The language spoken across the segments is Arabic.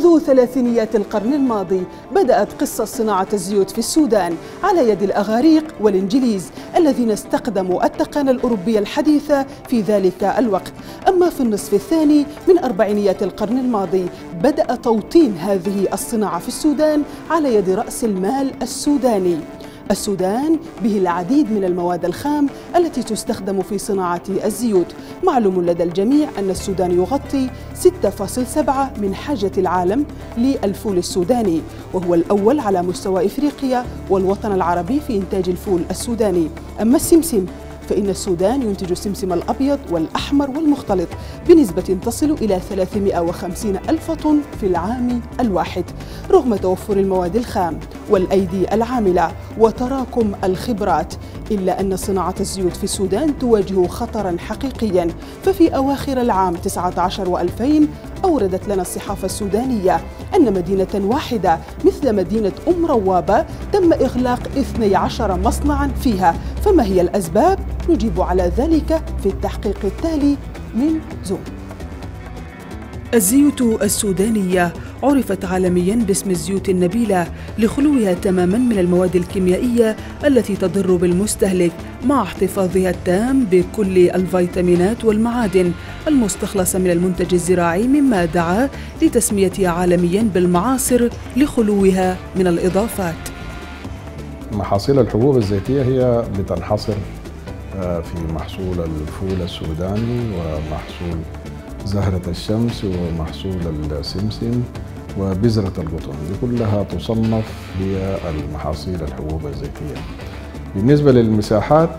منذ ثلاثينيات القرن الماضي بدأت قصة صناعة الزيوت في السودان على يد الأغاريق والإنجليز الذين استخدموا التقنية الأوروبية الحديثة في ذلك الوقت. أما في النصف الثاني من أربعينيات القرن الماضي بدأ توطين هذه الصناعة في السودان على يد رأس المال السوداني. السودان به العديد من المواد الخام التي تستخدم في صناعة الزيوت. معلوم لدى الجميع أن السودان يغطي 6.7 من حاجة العالم للفول السوداني، وهو الأول على مستوى إفريقيا والوطن العربي في إنتاج الفول السوداني. أما السمسم فإن السودان ينتج السمسم الأبيض والأحمر والمختلط بنسبة تصل إلى 350 ألف طن في العام الواحد. رغم توفر المواد الخام والأيدي العاملة وتراكم الخبرات، إلا أن صناعة الزيوت في السودان تواجه خطراً حقيقياً. ففي أواخر العام 19 و2000 أوردت لنا الصحافة السودانية أن مدينة واحدة مثل مدينة أم روابة تم إغلاق 12 مصنعاً فيها. فما هي الأسباب؟ نجيب على ذلك في التحقيق التالي من زوم. الزيوت السودانية عرفت عالمياً باسم الزيوت النبيلة لخلوها تماماً من المواد الكيميائية التي تضر بالمستهلك، مع احتفاظها التام بكل الفيتامينات والمعادن المستخلصة من المنتج الزراعي، مما دعا لتسميتها عالمياً بالمعاصر لخلوها من الإضافات. محاصيل الحبوب الزيتية هي بتنحصر في محصول الفول السوداني ومحصول زهرة الشمس ومحصول السمسم وبذرة القطن، دي كلها تصنف هي المحاصيل الحبوب الزيتية. بالنسبة للمساحات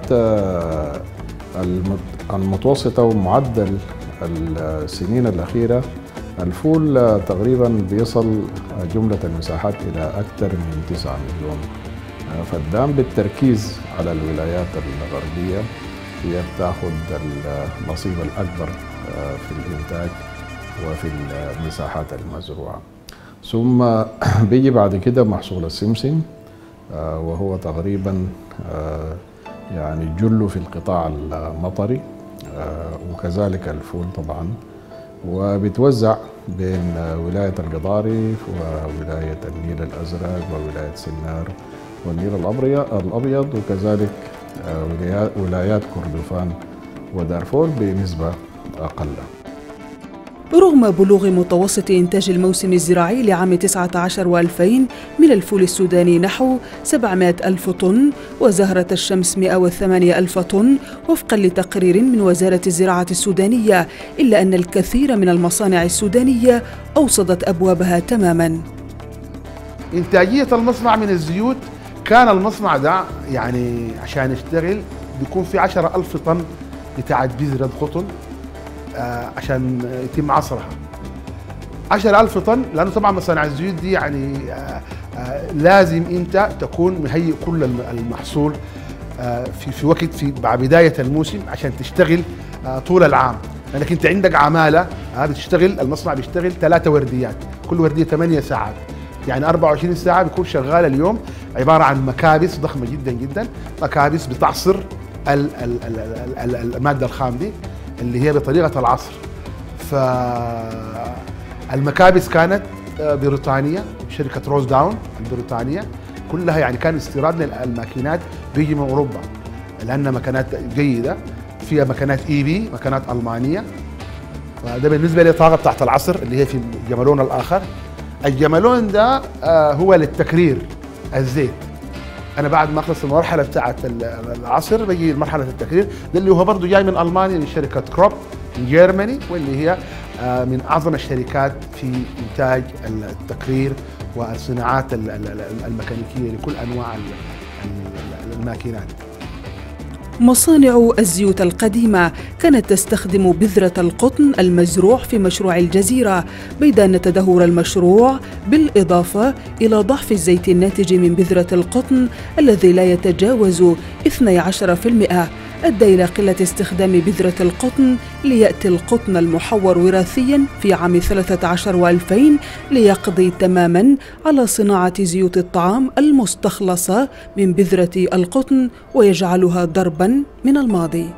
المتوسطة ومعدل السنين الأخيرة، الفول تقريبا بيصل جملة المساحات إلى أكثر من 9 مليون فدان، بالتركيز على الولايات الغربية هي بتاخد النصيب الأكبر في الإنتاج وفي المساحات المزروعة. ثم بيجي بعد كده محصول السمسم، وهو تقريبا يعني جله في القطاع المطري، وكذلك الفول طبعا، وبتوزع بين ولاية القضارف وولاية النيل الأزرق وولاية سنار والنيل الأبيض، وكذلك ولايات كردفان ودارفور بنسبة أقل. رغم بلوغ متوسط إنتاج الموسم الزراعي لعام 19 و2000 من الفول السوداني نحو 700 ألف طن وزهرة الشمس 108 ألف طن وفقاً لتقرير من وزارة الزراعة السودانية، إلا أن الكثير من المصانع السودانية أوصدت أبوابها تماماً. إنتاجية المصنع من الزيوت، كان المصنع ده يعني عشان يشتغل بيكون في 10 ألف طن بتاعت بذرة قطن عشان يتم عصرها. 10 ألف طن، لأنه طبعا مصانع الزيوت دي يعني لازم أنت تكون مهيئ كل المحصول في وقت بداية الموسم عشان تشتغل طول العام، لأنك أنت عندك عمالة بتشتغل، المصنع بيشتغل 3 ورديات، كل وردية 8 ساعات، يعني 24 ساعة بيكون شغال اليوم، عبارة عن مكابس ضخمة جدا جدا، مكابس بتعصر المادة الخام دي اللي هي بطريقة العصر. فالمكابس كانت بريطانية، شركة روز داون البريطانية كلها، يعني كان استيراد الماكينات بيجي من أوروبا لأنها مكانات جيدة، فيها مكانات EV، مكانات ألمانية. فده بالنسبة للطاقة بتاعت العصر اللي هي في الجمالون الآخر. الجمالون ده هو للتكرير الزيت. أنا بعد ما أخلص المرحلة بتاعت العصر بيجي مرحلة التكرير، ده اللي هو برضه جاي من ألمانيا، من شركة كروب من جيرماني، واللي هي من أعظم الشركات في إنتاج التكرير والصناعات الميكانيكية لكل أنواع الماكينات. مصانع الزيوت القديمة كانت تستخدم بذرة القطن المزروع في مشروع الجزيرة، بيد أن تدهور المشروع بالإضافة إلى ضعف الزيت الناتج من بذرة القطن الذي لا يتجاوز 12% أدى إلى قلة استخدام بذرة القطن، ليأتي القطن المحور وراثياً في عام 13 و2000 ليقضي تماماً على صناعة زيوت الطعام المستخلصة من بذرة القطن ويجعلها ضرباً من الماضي.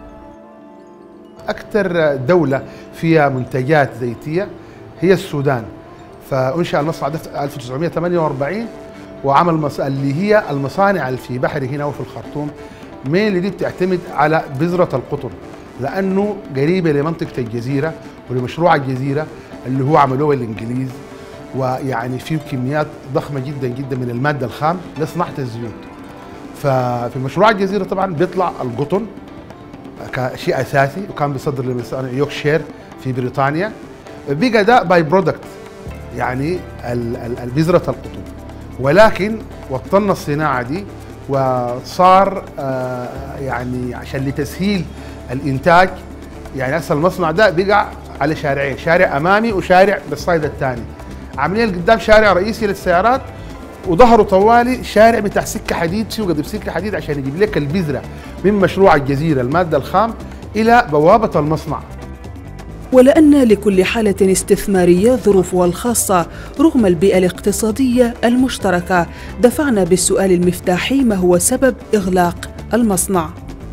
أكثر دولة فيها منتجات زيتية هي السودان، فانشأ المصنع ده في 1948 وعمل اللي هي المصانع اللي في بحري هنا وفي الخرطوم اللي دي بتعتمد على بذرة القطن، لأنه قريبة لمنطقة الجزيرة ولمشروع الجزيرة اللي هو عملوه الإنجليز، ويعني فيه كميات ضخمة جدا جدا من المادة الخام لصناعة الزيوت. ففي مشروع الجزيرة طبعا بيطلع القطن كشيء أساسي، وكان بيصدر لمصانع يوركشير في بريطانيا. بقى ده باي برودكت يعني بذرة القطن، ولكن وطلنا الصناعة دي وصار يعني عشان لتسهيل الإنتاج، يعني هسه المصنع ده بقى على شارعين، شارع أمامي وشارع بالصيد الثاني، عاملين قدام شارع رئيسي للسيارات وظهروا طوالي شارع بتاع سكة حديد، سوق بسكة حديد عشان يجيب لك البذرة من مشروع الجزيرة المادة الخام إلى بوابة المصنع. ولأن لكل حالة استثمارية ظروفها الخاصة رغم البيئة الاقتصادية المشتركة، دفعنا بالسؤال المفتاحي: ما هو سبب إغلاق المصنع؟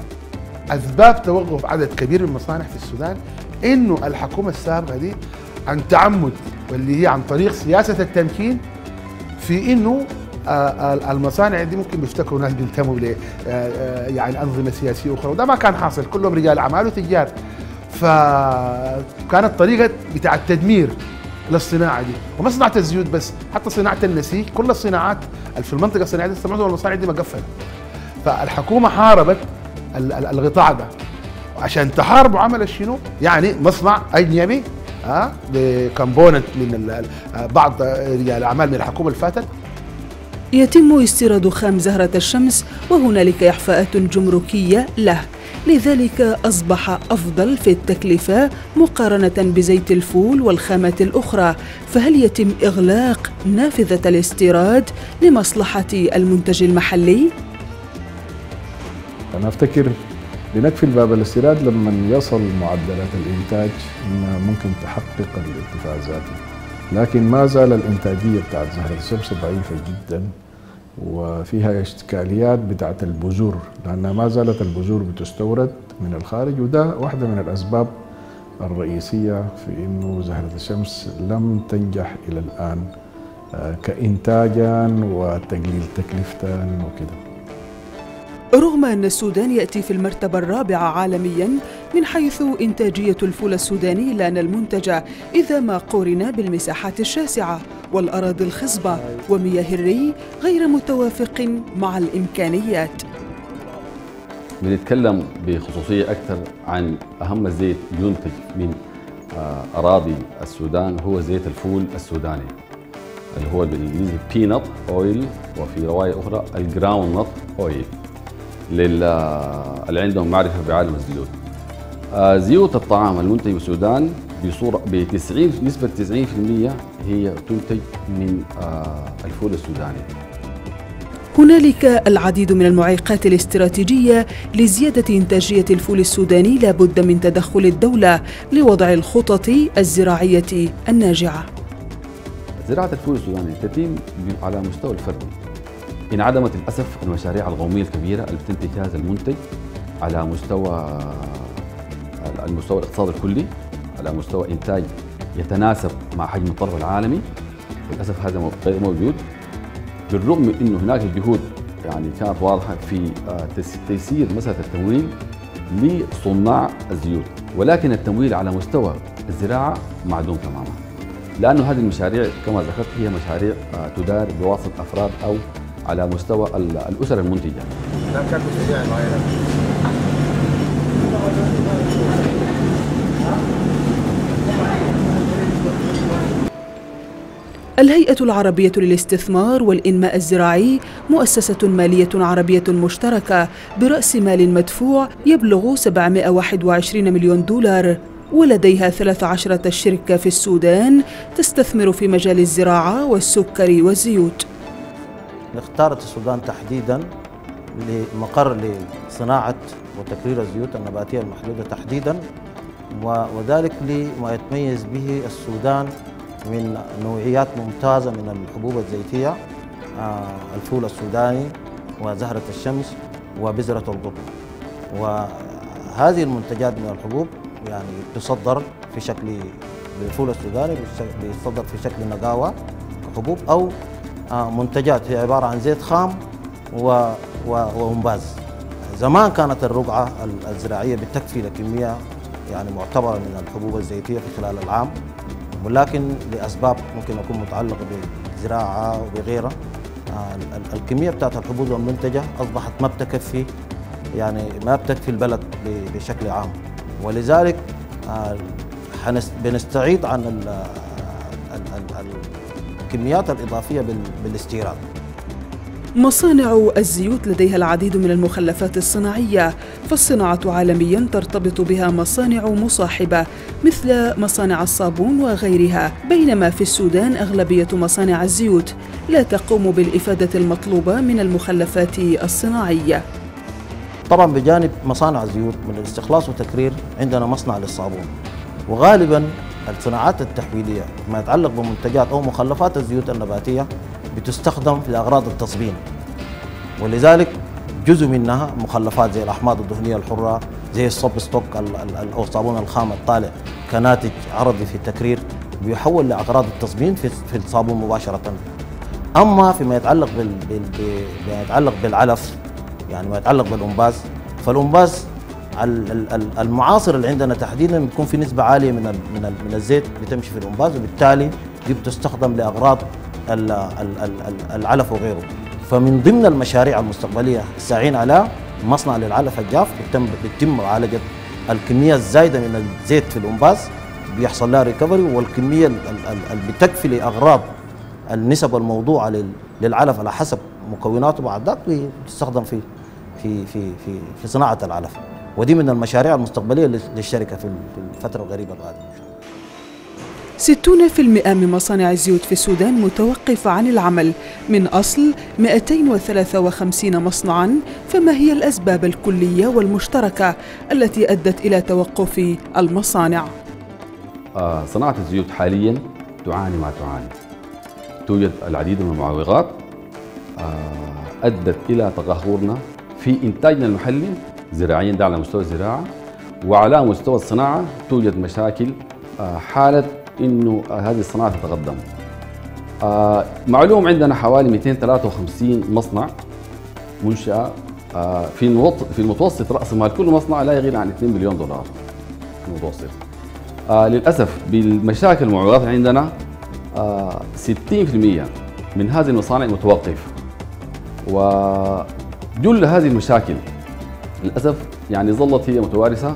أسباب توقف عدد كبير من المصانع في السودان إنه الحكومة السابقة دي عن تعمد، واللي هي عن طريق سياسة التمكين، في إنه المصانع دي ممكن بيفتكروا ناس بينتموا ل يعني أنظمة سياسية أخرى، وده ما كان حاصل، كلهم رجال أعمال وتجار. فكانت طريقة بتاع التدمير للصناعة دي، وما صناعة الزيوت بس، حتى صناعة النسيج، كل الصناعات اللي في المنطقة الصناعية دي معظم المصانع دي مقفلة. فالحكومة حاربت القطاع ده، عشان تحاربوا عمل شنو؟ يعني مصنع أجنبي بكمبوننت من بعض رجال الأعمال من الحكومة اللي فاتت. يتم استيراد خام زهرة الشمس وهنالك إحفاءات جمركية له، لذلك أصبح أفضل في التكلفة مقارنة بزيت الفول والخامات الأخرى. فهل يتم إغلاق نافذة الاستيراد لمصلحة المنتج المحلي؟ أنا أفتكر لنكفي باب الاستيراد لما يصل معدلات الإنتاج ممكن تحقق الارتفاع الذاتي، لكن ما زال الإنتاجية بتاعت زهرة الشمس ضعيفة جدا، وفيها إشكاليات بتاعت البذور، لأن ما زالت البذور بتستورد من الخارج، وده واحدة من الأسباب الرئيسية في إنه زهرة الشمس لم تنجح إلى الآن كإنتاجا وتقليل تكلفة وكده. رغم أن السودان يأتي في المرتبة الرابعة عالمياً من حيث إنتاجية الفول السوداني، إلا أن المنتج إذا ما قورن بالمساحات الشاسعة والأراضي الخصبة ومياه الري غير متوافق مع الإمكانيات. بنتكلم بخصوصية أكثر عن أهم زيت ينتج من أراضي السودان، هو زيت الفول السوداني اللي هو بالإنجليزي بينات أويل، وفي رواية أخرى الجراوند نت أويل اللي عندهم معرفة بعالم الزيوت. زيوت الطعام المنتج بالسودان نسبة 90% هي تنتج من الفول السوداني. هنالك العديد من المعيقات الاستراتيجية لزيادة إنتاجية الفول السوداني، لا بد من تدخل الدولة لوضع الخطط الزراعية الناجعة. زراعة الفول السوداني تتم على مستوى الفردي. انعدمت للأسف المشاريع القومية الكبيرة اللي بتنتج هذا المنتج على مستوى الاقتصاد الكلي، على مستوى إنتاج يتناسب مع حجم الطلب العالمي. للأسف هذا غير موجود، بالرغم من أنه هناك الجهود يعني كانت واضحة في تيسير مسألة التمويل لصناع الزيوت، ولكن التمويل على مستوى الزراعة معدوم تماما، لأنه هذه المشاريع كما ذكرت هي مشاريع تدار بواسطة أفراد أو على مستوى الأسر المنتجة. الهيئة العربية للاستثمار والإنماء الزراعي مؤسسة مالية عربية مشتركة برأس مال مدفوع يبلغ 721 مليون دولار، ولديها 13 شركة في السودان تستثمر في مجال الزراعة والسكر والزيوت. اختارت السودان تحديداً لمقر لصناعة وتكرير الزيوت النباتية المحدودة تحديداً، وذلك لما يتميز به السودان من نوعيات ممتازة من الحبوب الزيتية، الفول السوداني وزهرة الشمس وبذرة القطن. وهذه المنتجات من الحبوب يعني تصدر في شكل للفول السوداني بيصدر في شكل نقاوة كحبوب أو منتجات هي عبارة عن زيت خام وانباز. زمان كانت الرقعة الزراعية بتكفي لكمية يعني معتبرة من الحبوب الزيتية في خلال العام، ولكن لأسباب ممكن تكون متعلقة بالزراعة وبغيرها الكمية بتاعت الحبوب المنتجة أصبحت ما بتكفي، يعني ما بتكفي البلد بشكل عام، ولذلك بنستعيض عن الكميات الإضافية بالاستيراد. مصانع الزيوت لديها العديد من المخلفات الصناعية، فالصناعة عالمياً ترتبط بها مصانع مصاحبة مثل مصانع الصابون وغيرها، بينما في السودان أغلبية مصانع الزيوت لا تقوم بالإفادة المطلوبة من المخلفات الصناعية. طبعاً بجانب مصانع الزيوت من الاستخلاص والتكرير عندنا مصنع للصابون، وغالباً الصناعات التحويلية ما يتعلق بمنتجات أو مخلفات الزيوت النباتية بتستخدم في أغراض التصبين، ولذلك جزء منها مخلفات زي الأحماض الدهنية الحرة، زي الصب ستوك أو الصابون الخام الطالع كناتج عرضي في التكرير بيحول لأغراض التصبين في الصابون مباشرة. أما فيما يتعلق بالعلف، يعني ما يتعلق بالأنباز، فالأنباز المعاصر اللي عندنا تحديدا بتكون في نسبة عالية من الزيت بتمشي في الأنباز، وبالتالي دي بتستخدم لأغراض العلف وغيره. فمن ضمن المشاريع المستقبلية الساعين على مصنع للعلف الجاف بيتم معالجة الكمية الزايدة من الزيت في الأنباز، بيحصل لها ريكفري، والكمية اللي بتكفي لأغراض النسب الموضوعة للعلف على حسب مكوناته بعد ذاك بتستخدم في صناعة العلف. ودي من المشاريع المستقبلية للشركة في الفترة القريبة القادمة. 60% من مصانع الزيوت في السودان متوقفة عن العمل من أصل 253 مصنعاً، فما هي الأسباب الكلية والمشتركة التي أدت إلى توقف المصانع؟ صناعة الزيوت حالياً تعاني ما تعاني، توجد العديد من المعوقات أدت إلى تقهقرنا في إنتاجنا المحلي زراعياً، ده على مستوى الزراعة، وعلى مستوى الصناعة توجد مشاكل حالة إنه هذه الصناعة تتقدم. معلوم عندنا حوالي 253 مصنع منشأة في المتوسط رأس مال كل مصنع لا يقل عن 2 مليون دولار في المتوسط. للأسف بالمشاكل المعوقات عندنا 60% من هذه المصانع متوقف، وجل هذه المشاكل للأسف يعني ظلت هي متوارثة،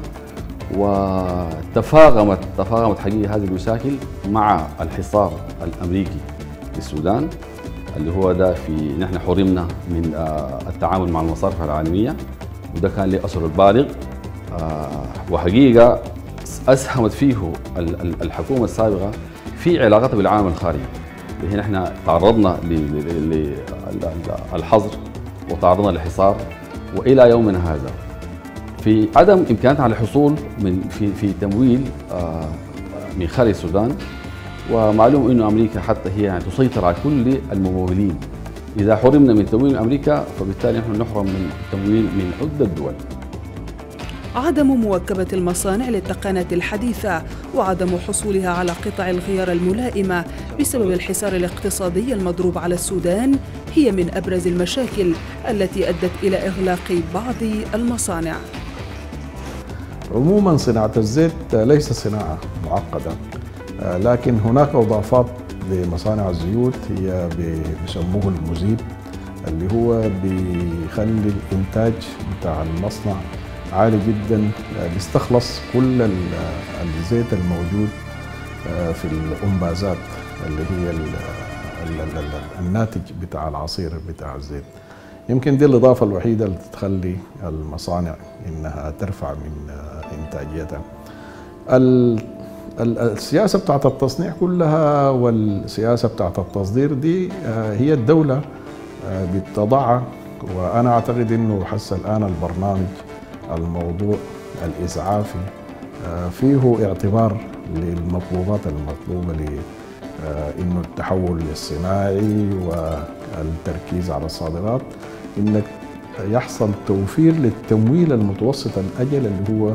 وتفاقمت حقيقة هذه المشاكل مع الحصار الأمريكي للسودان اللي هو ده في نحن حرمنا من التعامل مع المصارف العالمية، وده كان له أثر البالغ، وحقيقة أسهمت فيه الحكومة السابقة في علاقتها بالعالم الخارجي، اللي نحن تعرضنا للحظر وتعرضنا للحصار، وإلى يومنا هذا في عدم إمكاننا على الحصول في تمويل من خارج السودان. ومعلوم إنه أمريكا حتى هي يعني تسيطر على كل الممولين، إذا حرمنا من تمويل أمريكا فبالتالي نحن نحرم من تمويل من عدة دول. عدم مواكبة المصانع للتقنيات الحديثة وعدم حصولها على قطع الغيار الملائمة بسبب الحصار الاقتصادي المضروب على السودان هي من أبرز المشاكل التي أدت إلى إغلاق بعض المصانع. عموما صناعة الزيت ليست صناعة معقدة، لكن هناك إضافات لمصانع الزيوت هي بيسموه المذيب، اللي هو بيخلي الإنتاج بتاع المصنع عالي جدا، بيستخلص كل الزيت الموجود في الأنبازات اللي هي الناتج بتاع العصير بتاع الزيت. يمكن دي الإضافة الوحيدة اللي تخلي المصانع إنها ترفع من إنتاجيتها. السياسة بتاعت التصنيع كلها والسياسة بتاعت التصدير دي هي الدولة بتضعها، وأنا أعتقد إنه حس الآن البرنامج الموضوع الإسعافي فيه اعتبار للمطلوبات المطلوبة إنه التحول الصناعي والتركيز على الصادرات، إنك يحصل توفير للتمويل المتوسط الأجل اللي هو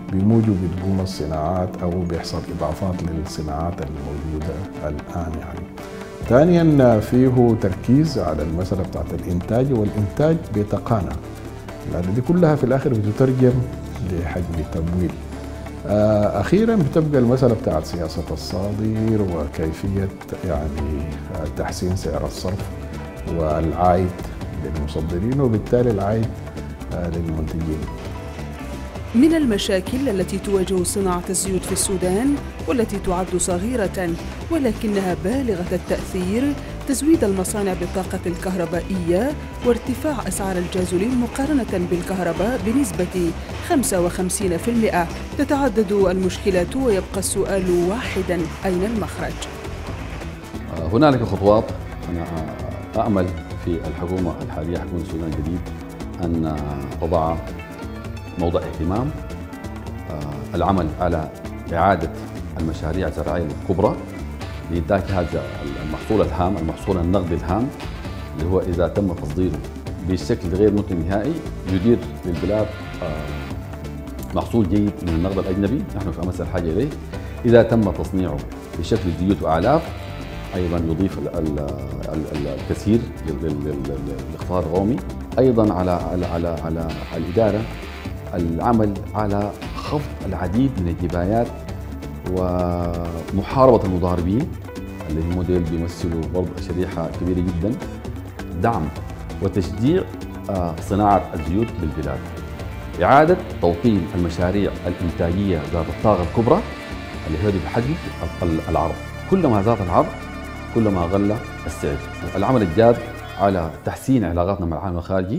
بموجب بتقوم الصناعات أو بيحصل إضافات للصناعات الموجودة الآن يعني. ثانيا فيه تركيز على المسألة بتاعت الإنتاج، والإنتاج بتقانة، لأن دي كلها في الآخر بتترجم لحجم تمويل. أخيرا بتبقى المسألة بتاعت سياسة الصادر وكيفية يعني تحسين سعر الصرف والعائد للمصدرين وبالتالي العائد للمنتجين. من المشاكل التي تواجه صناعة الزيوت في السودان والتي تعد صغيرة ولكنها بالغة التأثير تزويد المصانع بالطاقة الكهربائية وارتفاع أسعار الجازولين مقارنة بالكهرباء بنسبة 55%. تتعدد المشكلات ويبقى السؤال واحداً: أين المخرج؟ هنالك خطوات أنا أأمل في الحكومة الحالية، حكومة السودان الجديد، أن تضع موضع اهتمام العمل على إعادة المشاريع الزراعية الكبرى لإنتاج هذا المحصول الهام، المحصول النقدي الهام، اللي هو إذا تم تصديره بشكل غير منتج نهائي يدير للبلاد محصول جيد من النقد الأجنبي، نحن في أمس الحاجة إليه. إذا تم تصنيعه بشكل زيوت وأعلاف أيضا يضيف الكثير للاقتصاد القومي. أيضا على الإدارة العمل على خفض العديد من الجبايات ومحاربة المضاربين اللي هم موديل بيمثلوا برضه شريحة كبيرة جدا. دعم وتشجيع صناعة الزيوت بالبلاد. إعادة توطين المشاريع الإنتاجية ذات الطاقة الكبرى اللي هي بحجم العرض. كلما زاد العرض كلما قل السعر. العمل الجاد على تحسين علاقاتنا مع العالم الخارجي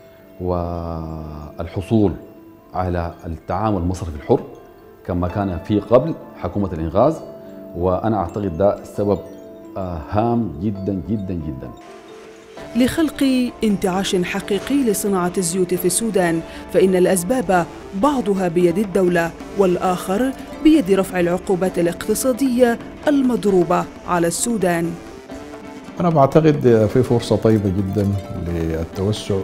والحصول على التعامل المصرفي الحر كما كان في قبل حكومة الإنغاز، وأنا أعتقد ده سبب هام جدا جدا جدا لخلق انتعاش حقيقي لصناعة الزيوت في السودان. فإن الأسباب بعضها بيد الدولة والآخر بيد رفع العقوبات الاقتصادية المضروبة على السودان. أنا بعتقد في فرصة طيبة جدا للتوسع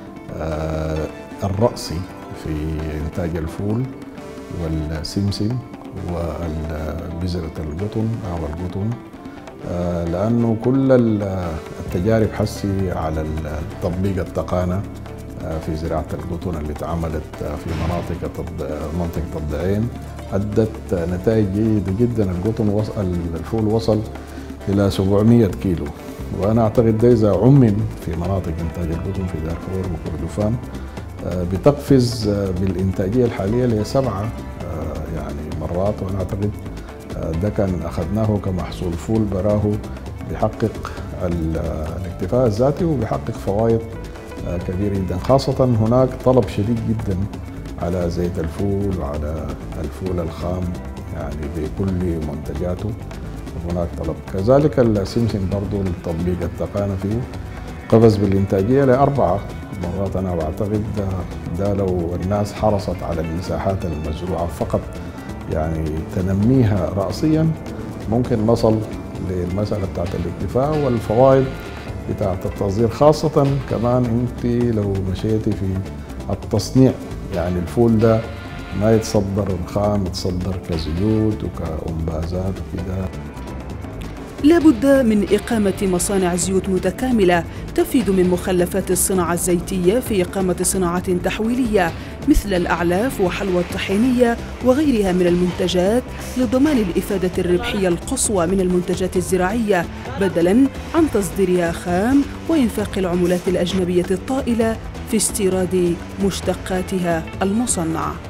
الرأسي في إنتاج الفول والسمسم والبذرة القطن أو القطن، لأنه كل التجارب حسي على تطبيق التقانة في زراعة القطن اللي اتعملت في منطقة الضعين أدت نتائج جيدة جدا. الفول وصل إلى 700 كيلو، وأنا أعتقد ده إذا عمم في مناطق إنتاج القطن في دارفور وكردفان بتقفز بالإنتاجية الحالية ل7 يعني مرات. وأنا أعتقد ده كان أخذناه كمحصول فول براه بيحقق الاكتفاء الذاتي وبيحقق فوائد كبيرة جدا، خاصة هناك طلب شديد جدا على زيت الفول وعلى الفول الخام يعني بكل منتجاته هناك طلب. كذلك السمسم برضو لتطبيق التقانة فيه قفز بالإنتاجية ل4 مرات. أنا بعتقد ده لو الناس حرصت على المساحات المزروعة فقط يعني تنميها رأسيا ممكن نصل للمسألة بتاعت الاكتفاء والفوائد بتاعت التصدير، خاصة كمان انت لو مشيتي في التصنيع يعني الفول ده ما يتصدر خام، يتصدر كزيوت وكأنبازات وكده. لا بد من إقامة مصانع زيوت متكاملة تفيد من مخلفات الصناعة الزيتية في إقامة صناعات تحويلية مثل الأعلاف وحلوى الطحينية وغيرها من المنتجات لضمان الإفادة الربحية القصوى من المنتجات الزراعية بدلاً عن تصديرها خام وإنفاق العملات الأجنبية الطائلة في استيراد مشتقاتها المصنعة.